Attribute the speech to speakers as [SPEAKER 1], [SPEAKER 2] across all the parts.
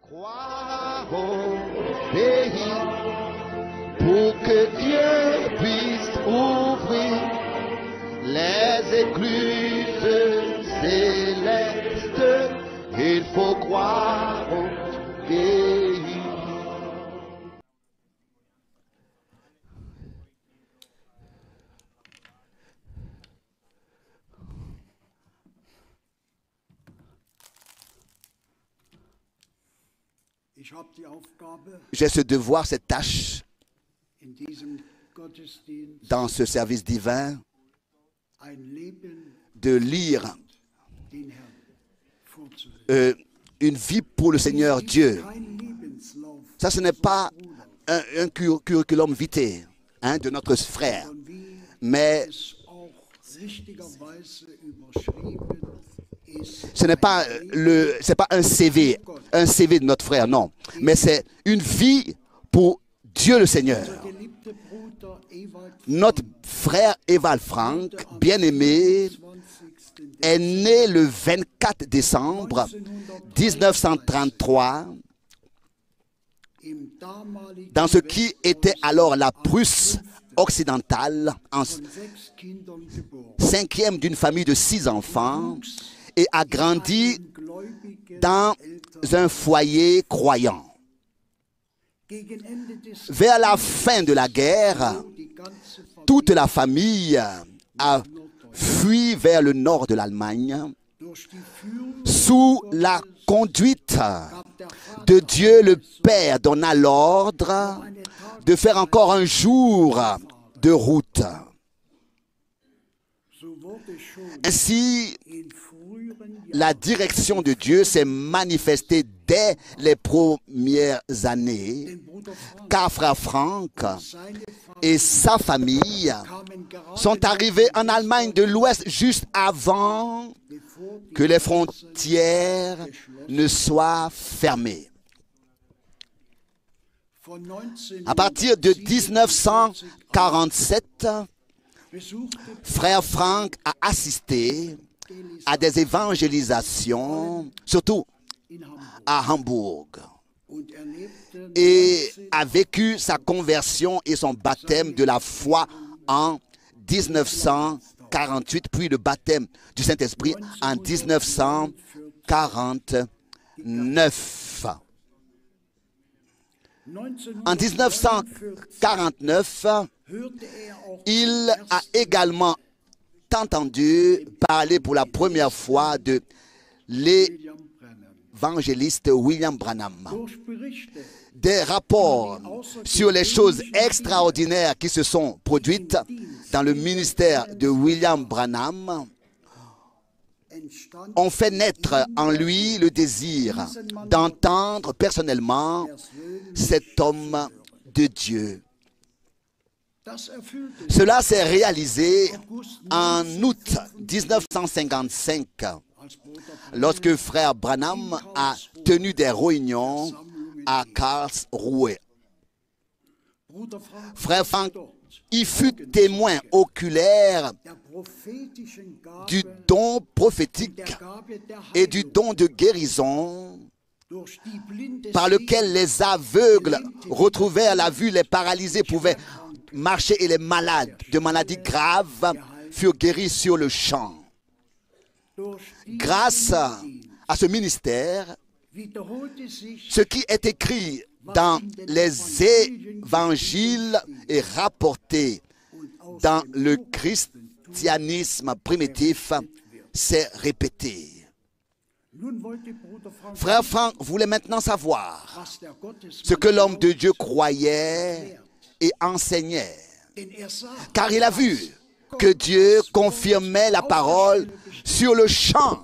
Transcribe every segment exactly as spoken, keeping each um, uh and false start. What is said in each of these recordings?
[SPEAKER 1] Croire au pays pour que Dieu puisse ouvrir les écluses célestes. Il faut croire au pays. J'ai ce devoir, cette tâche dans ce service divin de lire euh, une vie pour le Seigneur Dieu. Ça, ce n'est pas un, un curriculum vitae hein, de notre frère, mais ce n'est pas, le, c'est pas un C V, un C V de notre frère, non. Mais c'est une vie pour Dieu le Seigneur. Notre frère Ewald Frank, bien-aimé, est né le vingt-quatre décembre mille neuf cent trente-trois dans ce qui était alors la Prusse occidentale, en cinquième d'une famille de six enfants, et a grandi dans un foyer croyant. Vers la fin de la guerre, toute la famille a fui vers le nord de l'Allemagne sous la conduite de Dieu le Père donna l'ordre de faire encore un jour de route. Ainsi, la direction de Dieu s'est manifestée dès les premières années, car frère Frank et sa famille sont arrivés en Allemagne de l'Ouest juste avant que les frontières ne soient fermées. À partir de mille neuf cent quarante-sept, frère Frank a assisté à des évangélisations, surtout à Hambourg, et a vécu sa conversion et son baptême de la foi en mille neuf cent quarante-huit, puis le baptême du Saint-Esprit en mille neuf cent quarante-neuf. En mille neuf cent quarante-neuf, il a également entendu parler pour la première fois de l'évangéliste William Branham. Des rapports sur les choses extraordinaires qui se sont produites dans le ministère de William Branham ont fait naître en lui le désir d'entendre personnellement cet homme de Dieu. Cela s'est réalisé en août mille neuf cent cinquante-cinq, lorsque frère Branham a tenu des réunions à Karlsruhe. Frère Frank y fut témoin oculaire du don prophétique et du don de guérison par lequel les aveugles retrouvèrent la vue, les paralysés pouvaient marcher et les malades de maladies graves furent guéris sur le champ. Grâce à ce ministère, ce qui est écrit dans les évangiles est rapporté dans le christianisme primitif, s'est répété. Frère Frank voulait maintenant savoir ce que l'homme de Dieu croyait et enseignait, car il a vu que Dieu confirmait la parole sur le champ.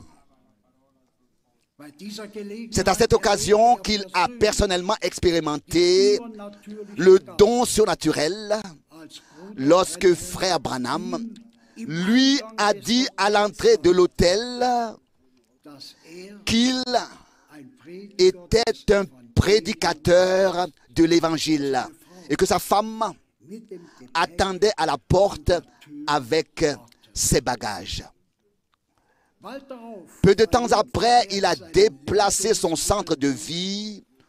[SPEAKER 1] C'est à cette occasion qu'il a personnellement expérimenté le don surnaturel lorsque frère Branham lui a dit à l'entrée de l'autel qu'il était un prédicateur de l'évangile et que sa femme attendait à la porte avec ses bagages. Peu de temps après, il a déplacé son centre de vie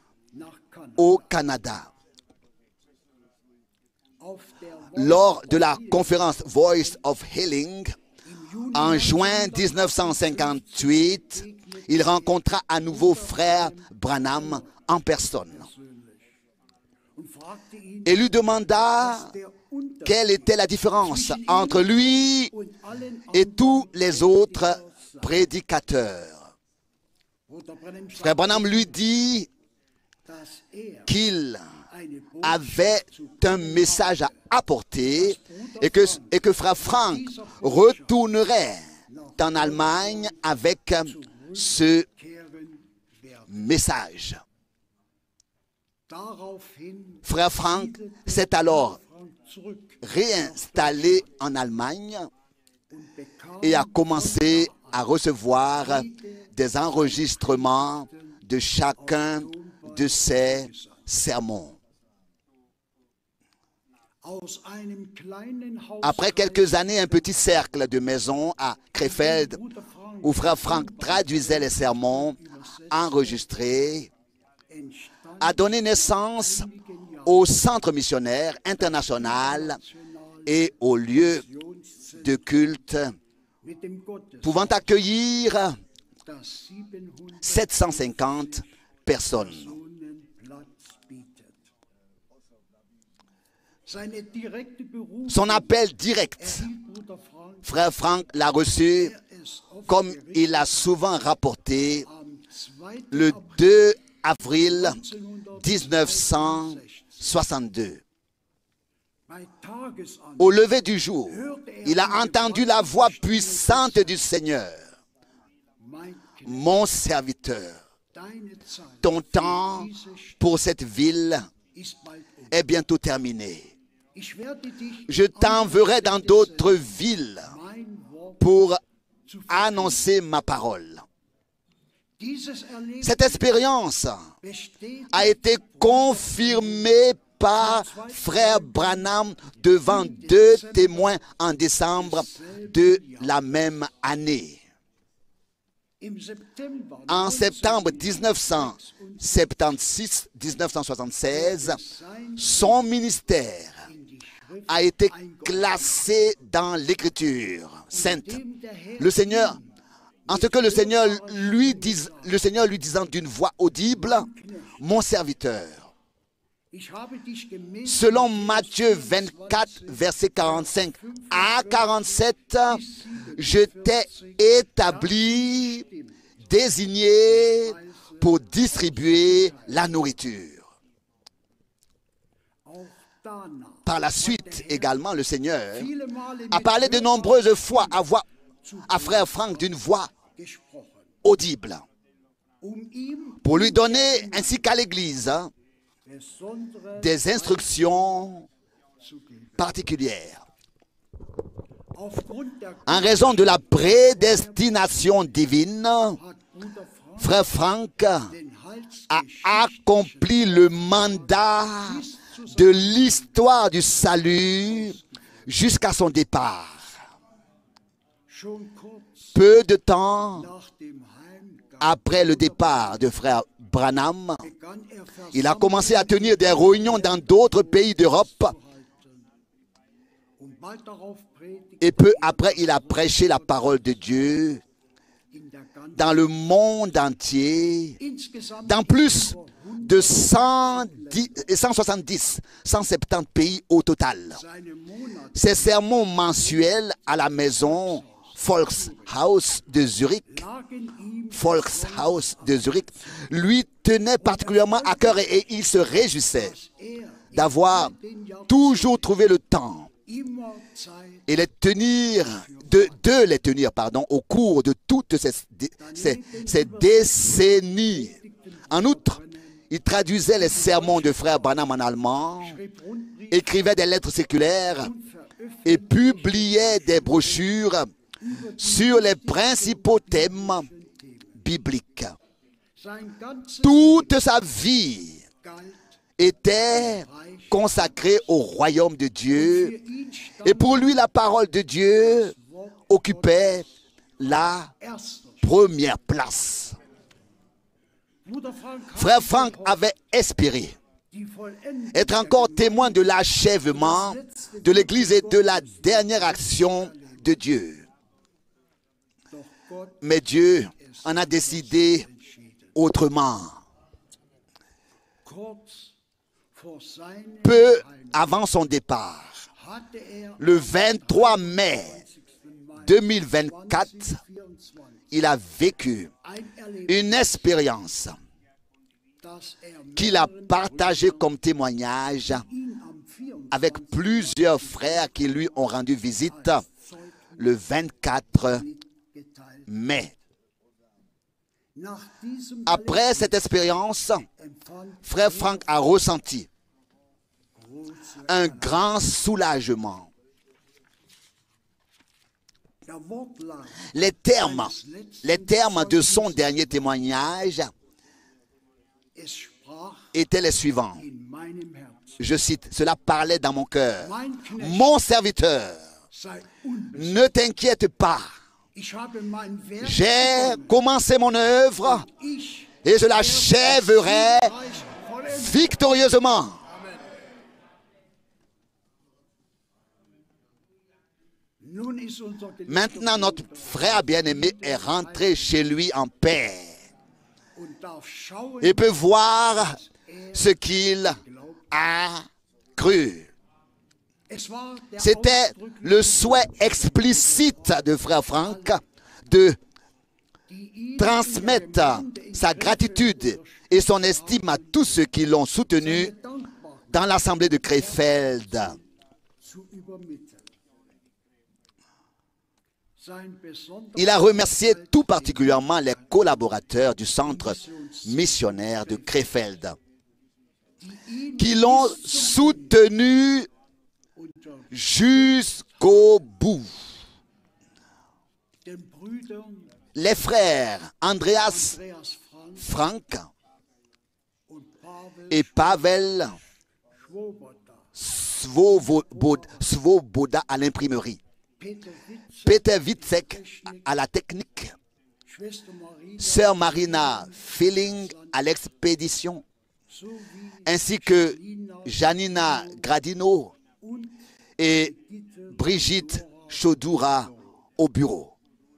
[SPEAKER 1] au Canada. Lors de la conférence Voice of Healing, en juin mille neuf cent cinquante-huit, il rencontra à nouveau frère Branham en personne et lui demanda quelle était la différence entre lui et tous les autres prédicateurs. Frère Branham lui dit qu'il avait un message à apporter et que, et que frère Frank retournerait en Allemagne avec ce message. Frère Frank s'est alors réinstallé en Allemagne et a commencé à recevoir des enregistrements de chacun de ses sermons. Après quelques années, un petit cercle de maisons à Krefeld, où frère Frank traduisait les sermons enregistrés, a donné naissance au Centre missionnaire international et au lieu de culte pouvant accueillir sept cent cinquante personnes. Son appel direct, frère Frank l'a reçu, comme il a souvent rapporté, le deux avril mille neuf cent soixante-deux. Au lever du jour, il a entendu la voix puissante du Seigneur. Mon serviteur, ton temps pour cette ville est bientôt terminé. Je t'enverrai dans d'autres villes pour annoncer ma parole. Cette expérience a été confirmée par frère Branham devant deux témoins en décembre de la même année. En septembre mille neuf cent soixante-seize, mille neuf cent soixante-seize, son ministère a été classé dans l'Écriture sainte. Le Seigneur, en ce que le Seigneur lui dit, le Seigneur lui disant d'une voix audible, mon serviteur. Selon Matthieu vingt-quatre, versets quarante-cinq à quarante-sept, je t'ai établi, désigné pour distribuer la nourriture. Par la suite également, le Seigneur a parlé de nombreuses fois à, voix, à frère Frank d'une voix audible pour lui donner, ainsi qu'à l'Église, des instructions particulières. En raison de la prédestination divine, frère Frank a accompli le mandat de l'histoire du salut jusqu'à son départ. Peu de temps après le départ de frère Branham, il a commencé à tenir des réunions dans d'autres pays d'Europe et peu après, il a prêché la parole de Dieu dans le monde entier, dans plus de cent soixante-dix, cent soixante-dix pays au total. Ses sermons mensuels à la maison Volkshaus de Zurich, Volkshaus de Zurich, lui tenaient particulièrement à cœur et, et il se réjouissait d'avoir toujours trouvé le temps et les tenir, de, de les tenir pardon, au cours de toutes ces, ces, ces décennies. En outre, il traduisait les sermons de frère Branham en allemand, écrivait des lettres séculaires et publiait des brochures sur les principaux thèmes bibliques. Toute sa vie était consacrée au royaume de Dieu et pour lui la parole de Dieu occupait la première place. Frère Frank avait espéré être encore témoin de l'achèvement de l'Église et de la dernière action de Dieu. Mais Dieu en a décidé autrement. Peu avant son départ, le vingt-trois mai deux mille vingt-quatre, il a vécu une expérience qu'il a partagée comme témoignage avec plusieurs frères qui lui ont rendu visite le vingt-quatre mai. Après cette expérience, frère Frank a ressenti un grand soulagement. Les termes, les termes de son dernier témoignage étaient les suivants. Je cite, cela parlait dans mon cœur. Mon serviteur, ne t'inquiète pas. J'ai commencé mon œuvre et je l'achèverai victorieusement. Maintenant, notre frère bien-aimé est rentré chez lui en paix et peut voir ce qu'il a cru. C'était le souhait explicite de frère Frank de transmettre sa gratitude et son estime à tous ceux qui l'ont soutenu dans l'assemblée de Krefeld. Il a remercié tout particulièrement les collaborateurs du centre missionnaire de Krefeld qui l'ont soutenu jusqu'au bout. Les frères Andreas Frank et Pavel Svoboda à l'imprimerie, Peter Witzek à la technique, Sœur Marina Feeling à l'expédition, ainsi que Janina Gradino et Brigitte Chodura au bureau.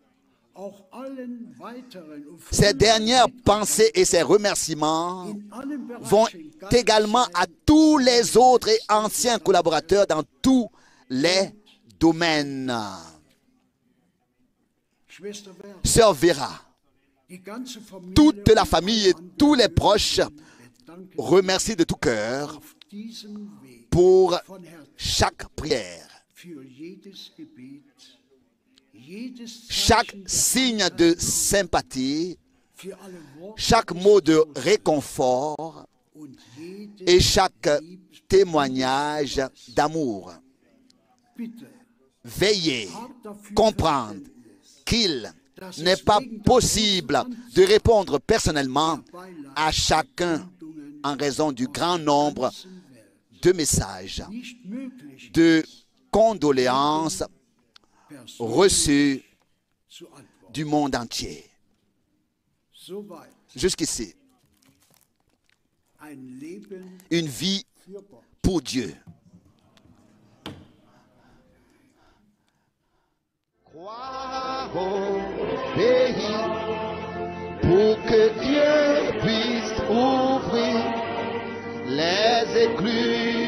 [SPEAKER 1] Ces dernières pensées et ces remerciements vont également à tous les autres et anciens collaborateurs dans tous les domaines. Sœur Vera, toute la famille et tous les proches remercient de tout cœur pour chaque prière, chaque signe de sympathie, chaque mot de réconfort et chaque témoignage d'amour. Veuillez comprendre qu'il n'est pas possible de répondre personnellement à chacun en raison du grand nombre de messages, de condoléances reçus du monde entier. Jusqu'ici, une vie pour Dieu. Croire au pays pour que Dieu puisse ouvrir les écluses